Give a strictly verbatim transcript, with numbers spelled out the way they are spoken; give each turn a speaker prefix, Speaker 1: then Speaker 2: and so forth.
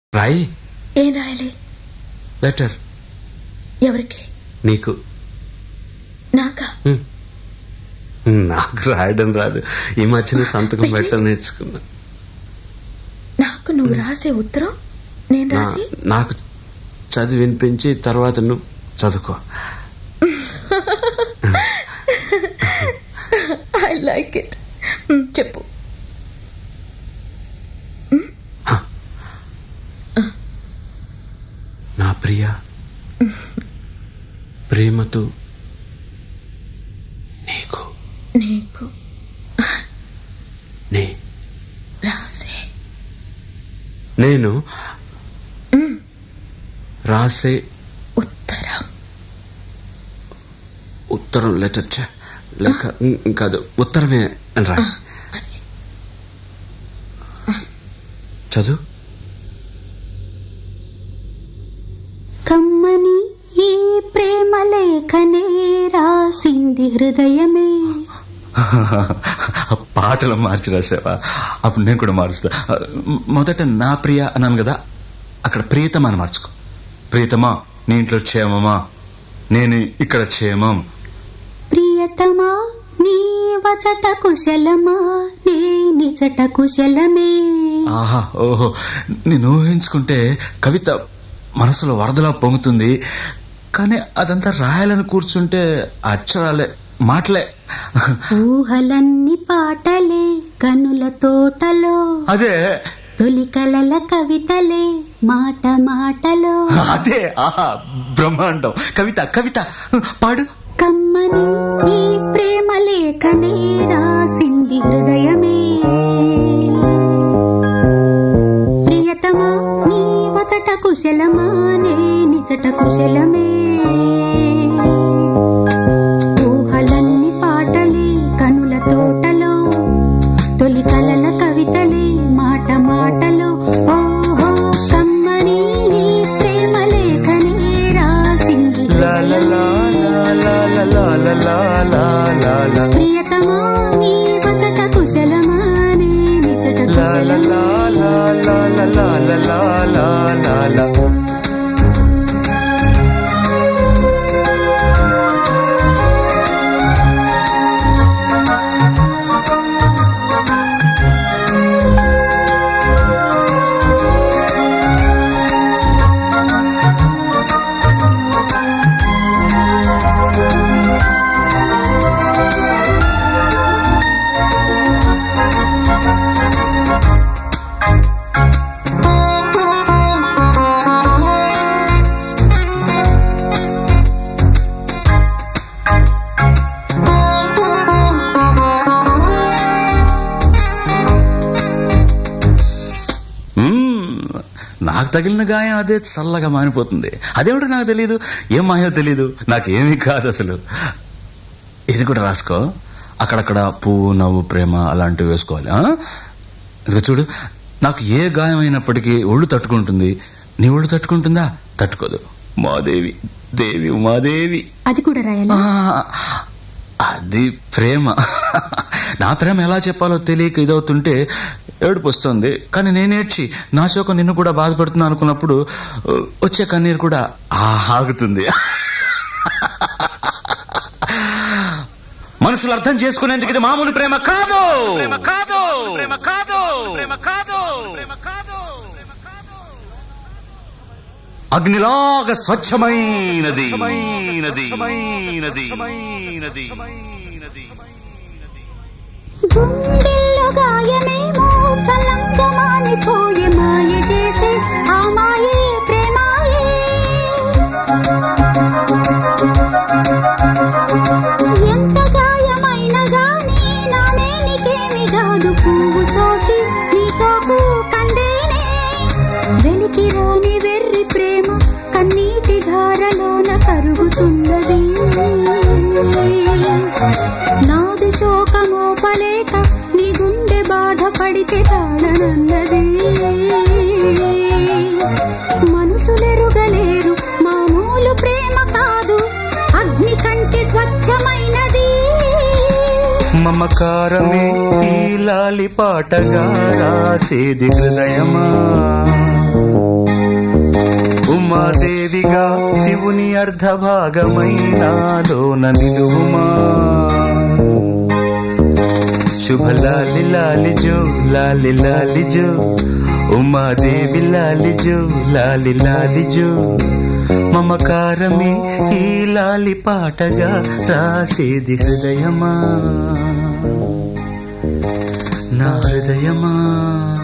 Speaker 1: రాయి.
Speaker 2: ఏం రాయాలి?
Speaker 1: లెటర్.
Speaker 2: ఎవరికి?
Speaker 1: నీకు.
Speaker 2: నాకా?
Speaker 1: నాకు రాయడం రాదు. ఈ మధ్యన సంతకం పెట్టడం నేర్చుకున్నా.
Speaker 2: నాకు నువ్వు రాసే ఉత్తరం నేను రాసి
Speaker 1: నాకు చదివి వినిపించి తర్వాత నువ్వు చదువుకో.
Speaker 2: I like it. చెప్పు.
Speaker 1: నా ప్రియ, ప్రేమతో నీకు
Speaker 2: నీకు
Speaker 1: నే
Speaker 2: రాసే
Speaker 1: నేను రాసే
Speaker 2: ఉత్తరం.
Speaker 1: ఉత్తరం లెటర్ లేక కాదు, ఉత్తరమే అని రా. చదువు.
Speaker 3: కమ్మని ఈ ప్రేమ లేఖనే రాసింది హృదయమే.
Speaker 4: పాటలు మార్చి రాసావా? అప్పుడు నేను కూడా మారుస్తా. మొదట నా ప్రియ అన్నాను కదా, అక్కడ ప్రియతమా అని మార్చుకో. ప్రియతమా, నీ ఇంట్లో క్షేమమా? నేను ఇక్కడ క్షేమం.
Speaker 3: ప్రియతమా, నీ వచట కుశలమా? నీ నిజట కుశలమే.
Speaker 4: ఆహా, ఓహో, నేను ఊహించుకుంటే కవిత మనసులో వరదలా పొంగుతుంది. కానీ అదంతా రాయాలని కూర్చుంటే అక్షరాలే, మాటలే.
Speaker 3: ఊహలన్నీ పాటలే కనుల తోటలో.
Speaker 4: అదే
Speaker 3: తొలి కలల కవితలే మాట మాటలో.
Speaker 4: అదే, ఆహా, బ్రహ్మాండం. కవిత కవిత పాడు.
Speaker 3: కమ్మని ఈ ప్రేమ లేఖనే రాసింది హృదయమే. ప్రియతమా, నీ వచట కుశలమా? నే నిజట కుశలమే. ఊహలన్నీ పాటలే కనుల తోటలో. తొలి కలల కవితలే మాట మాటలో. ఓహో, కమ్మని ఈ ప్రేమ లేఖనే రాసింది హృదయమే. ప్రియతమా, నీ వచట కుశలమా? నే నిజట కుశలమే.
Speaker 4: నాకు తగిలిన గాయం అదే చల్లగా మానిపోతుంది. అదేమిటో నాకు తెలియదు, ఏం మాయో తెలీదు, నాకేమీ కాదు అసలు. ఇది కూడా రాసుకో. అక్కడక్కడ పువ్వు, నవ్వు, ప్రేమ అలాంటివి వేసుకోవాలి. ఇదిగో చూడు, నాకు ఏ గాయం అయినప్పటికీ ఒళ్ళు తట్టుకుంటుంది. నీ ఒళ్ళు తట్టుకుంటుందా? తట్టుకోదు. మాదేవి, దేవి ఉమాదేవి.
Speaker 3: అది కూడా రాయాలా?
Speaker 4: అది ప్రేమ. నా ప్రేమ ఎలా చెప్పాలో తెలియక ఇదవుతుంటే ఏడుపు వస్తుంది. కానీ నేనేడ్చి నా శోకం నిన్ను కూడా బాధపడుతున్నా అనుకున్నప్పుడు వచ్చే కన్నీరు కూడా ఆగుతుంది. మనుషులు అర్థం చేసుకునేందుకు ఇది మామూలు ప్రేమ కాదు. అగ్నిలాగా స్వచ్ఛమైనది.
Speaker 3: గుండెల్లో గాయమేమో చల్లంగా మానిపోయే మాయ చేసే ఆ మాయే ప్రేమాయే. ఎంత గాయమైనా గానీ నానే నీకేమి కాదు. పువ్వు సోకి నీ సోకు కందేనే. వెలికి రాని వెర్రి ప్రేమ కన్నీటి ధారలోన కరుగుతున్నది. నాది శోకమోపలేక నీ గుండె బాధపడితే తాళనన్నది. మనుషులెరుగలేరు మామూలు ప్రేమ కాదు, అగ్ని కంటే స్వచ్ఛమైనది.
Speaker 4: మమకారమే ఈ లాలి పాటగా రాసేది హృదయమా. ఇదిగా శివుని అర్ధ భాగమైనాలోన నిలువుమా శుభ లాలి లాలి జో లాలి లాలి జో ఉమాదేవి లాలి జో లాలి లాలి జో మమకారమే ఈ లాలి పాటగా రాసేది హృదయమా నా హృదయమా.